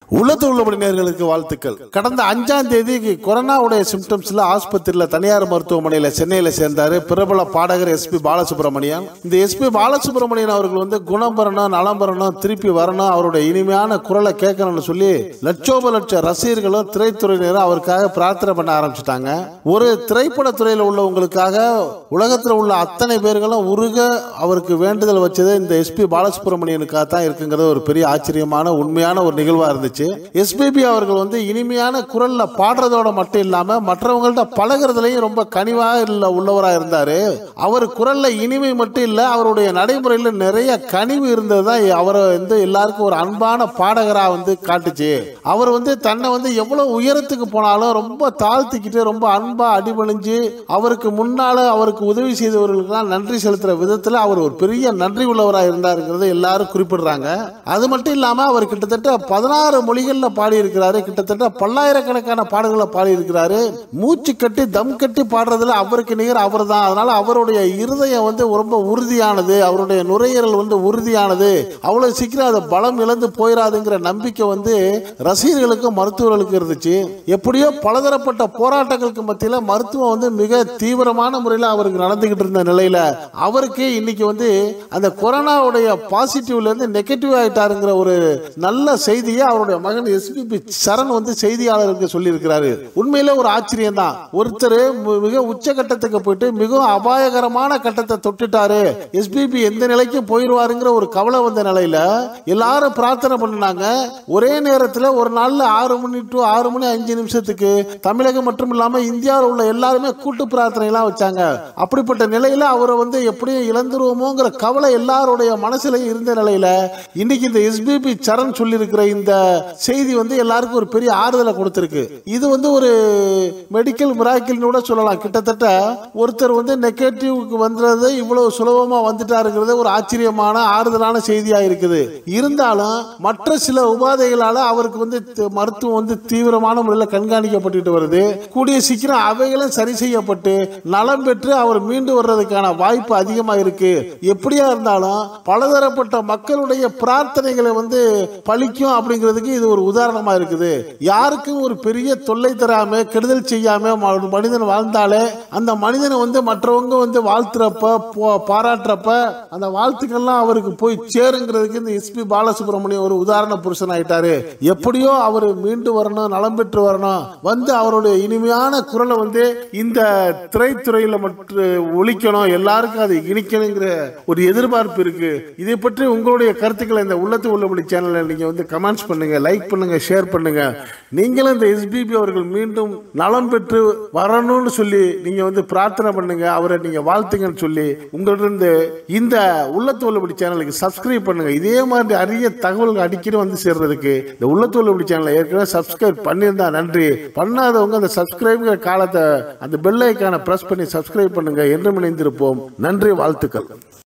உள்ளத்து உள்ளபடி நேயர்களுக்கு வாழ்த்துக்கள். கடந்த 5ஆம் தேதி கொரோனாவுடைய சிம்டம்ஸ்ல ஆஸ்பத்திரியில் தனியார் மருத்துவமனையில் சென்னையில் சேர்ந்தாரு பிரபல பாடகர் எஸ்பி பாலசுப்ரமணியன். இந்த எஸ்பி பாலசுப்ரமணியன் அவர்கள் குணம் பெறணும், நலம் பெறணும், திருப்பி வரணும், அவருடைய இனிமையான குரலை கேட்கணும்னு சொல்லி லட்சோப லட்ச ரசிகர்களும் திரைத்துறையினரும் அவருக்காக பிரார்த்தனை பண்ண ஆரம்பிச்சுட்டாங்க. ஒரு திரைப்பட துறையில் உள்ளவங்களுக்காக உலகத்தில் உள்ள அத்தனை பேர்களும் உருக அவருக்கு வேண்டுதல் வச்சது இந்த எஸ்பி பாலசுப்ரமணியனுக்காக தான் இருக்குங்கிறது ஒரு பெரிய ஆச்சரியமான உண்மையான ஒரு நிகழ்வா இருந்துச்சு. எஸ்பிபி அவர்கள் இனிமையான குரல்ல பாடுறதோட மட்டும் இல்லாம மற்றவங்கள்ட்ட பழகிறதுலயும் ரொம்ப கனிவாக உள்ளவராக இருந்தாரு. அவர் குரல்ல இனிமை மட்டும் இல்ல, அவருடைய நடைமுறையில் நிறைய கனிவு இருந்ததுதான் அவரை எல்லாருக்கும் ஒரு அன்பான பாடகரா காட்டுச்சு. அவர் தன்னை எவ்வளவு உயரத்துக்கு போனாலும் ரொம்ப தாழ்த்திக்கிட்டு ரொம்ப அன்பா அடிபணிஞ்சு அவருக்கு முன்னால அவருக்கு உதவி செய்தவர்களுக்கு நன்றி செலுத்துற விதத்துல அவர் ஒரு பெரிய நன்றி உள்ளவராக இருந்தாருங்கிறத எல்லாரும் குறிப்பிடுறாங்க. அது மட்டும் இல்லாம அவர் கிட்டத்தட்ட 16 மொழிகள்ல பாடி இருக்கிறாரு. கிட்டத்தட்ட பல்லாயிரக்கணக்கான பாடல்களை பாடி இருக்கிறாரு. மூச்சு கட்டி தம் கட்டி பாடுறதுல அவருக்கு நிகர் அவர் தான். அதனால அவருடைய இருதயம் ரொம்ப உறுதியானது, அவருடைய நுரையீரல் உறுதியானது, அவ்வளவு சீக்கிரம் அதை பலம் இழந்து போயிடாதுங்கிற நம்பிக்கை ரசிகர்களுக்கும் மருத்துவர்களுக்கும் இருந்துச்சு. எப்படியோ பலதரப்பட்ட போராட்டங்களுக்கு மத்தியில் மருத்துவம் மிக தீவிரமான முறையில் அவருக்கு நடந்துகிட்டு இருந்த நிலையில அவருக்கு இன்னைக்கு அந்த கொரோனாவுடைய பாசிட்டிவ்ல இருந்து நெகட்டிவ் ஆயிட்டாருங்கிற ஒரு நல்ல செய்தியை அவருடைய மகன் எஸ்பிபி சரண் செய்தியாளருக்கு சொல்லி இருக்கிறாரு. உண்மையிலே ஒரு ஆச்சரியம் தான். ஒருத்தர் மிக உச்சகட்டத்துக்கு போயிட்டு மிகவும் அபாயகரமான கட்டத்தை தொட்டுட்டாரு, எஸ்பிபி எந்த நிலைக்கும் போயிடுவாருங்கிற ஒரு கவலை வந்த நிலையில எல்லாரும் பிரார்த்தனை பண்ணினாங்க. ஒரே நேரத்தில் ஒரு நாள்ல 6 மணி டு 6 மணி 5 நிமிஷத்துக்கு தமிழகம் மட்டும் இல்லாம இந்தியாவில் உள்ள எல்லாருமே கூட்டு பிரார்த்தனை எல்லாம் வச்சாங்க. அப்படிப்பட்ட நிலையில அவரை எப்படியும் இழந்துருவோமோங்கிற கவலை எல்லாருடைய மனசுல இருந்த நிலையில இன்னைக்கு இந்த எஸ்பிபி சரண் சொல்லி இருக்கிற இந்த செய்தி எல்லாருக்கும் ஒரு பெரிய ஆறுதலை கொடுத்திருக்கு. இது ஒரு மெடிக்கல் மிராக்கிள் கூட சொல்லலாம். கிட்டத்தட்ட ஒருத்தர் நெகட்டிவ்க்கு வந்தது இவ்வளவு சுலபமா வந்துட்டாருங்கிறது ஒரு ஆச்சரியமான ஆறுதலான செய்தியா இருக்குது. இருந்தாலும் மற்ற சில உபாதைகளால அவருக்கு மருத்துவம் தீவிரமான முறையில் கண்காணிக்கப்பட்டு வருது. கூடிய சீக்கிரம் அவைகளும் சரி செய்யப்பட்டு நலம் பெற்று அவர் மீண்டு வர்றதுக்கான வாய்ப்பு அதிகமா இருக்கு. எப்படியா இருந்தாலும் பலதரப்பட்ட மக்களுடைய பிரார்த்தனைகளை பலிக்கும் அப்படிங்கிறதுக்கு இது ஒரு உதாரணமா இருக்குது. யாருக்கும் ஒரு பெரிய தொல்லை தராம கெடுதல் செய்யாம மனிதன் வாழ்ந்தாலே அந்த மனிதனை மற்றவங்க வாழ்த்துறப்ப பாராட்டுறப்ப அந்த வாழ்த்துக்கள்லாம் அவருக்கு போய் சேருங்கிறதுக்கு இந்த எஸ்பி பாலசுப்ரமணியம் ஒரு உதாரண புருஷன் ஆயிட்டாரு. எப்படியோ அவர் மீண்டு வரணும், நலம் பெற்று வரணும், அவருடைய இனிமையான குரலை இந்த திரைத்துறையில மட்டும் ஒலிக்கணும், எல்லாருக்கும் அது இனிக்கணுங்கிற ஒரு எதிர்பார்ப்பு இருக்கு. இதை பற்றி உங்களுடைய கருத்துக்களை இந்த உள்ளத்து உள்ளபடி சேனல்ல நீங்க கமெண்ட்ஸ் பண்ணுங்க, லைக் பண்ணுங்க, ஷேர் பண்ணுங்க. நீங்களும் இந்த எஸ்பிபி அவர்கள் மீண்டும் நலம் பெற்று வரணும்னு சொல்லி நீங்க பிரார்த்தனை பண்ணுங்க, அவரை நீங்க வாழ்த்துங்கன்னு சொல்லி உங்களிருந்து இந்த உள்ளத்து உள்ளபடி சேனலுக்கு சப்ஸ்கிரைப் பண்ணுங்க. இதே மாதிரி அரிய தகவல்கள் அடிக்கடி சேர்றதுக்கு இந்த உள்ளத்து உள்ளபடி சேனலை ஏற்கனவே சப்ஸ்கிரைப் பண்ணியிருந்தா நன்றி, பண்ணாதவங்க அந்த சப்ஸ்கிரைப் காலத்தை அந்த பெல் ஐகானை பிரஸ் பண்ணி சப்ஸ்கிரைப் பண்ணுங்க. என்றும் இணைந்திருப்போம். நன்றி, வாழ்த்துக்கள்.